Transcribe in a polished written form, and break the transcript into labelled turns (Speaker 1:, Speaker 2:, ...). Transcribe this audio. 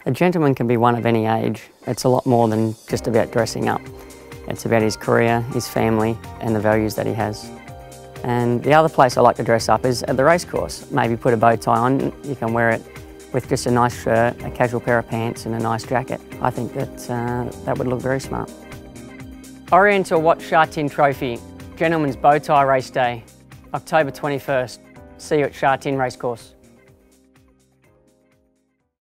Speaker 1: A gentleman can be one of any age. It's a lot more than just about dressing up. It's about his career, his family, and the values that he has. And the other place I like to dress up is at the racecourse. Maybe put a bow tie on, you can wear it with just a nice shirt, a casual pair of pants and a nice jacket. I think that that would look very smart. Oriental Watch Sha Tin Trophy, Gentleman's Bow Tie Race Day, October 21st. See you at Sha Tin Racecourse.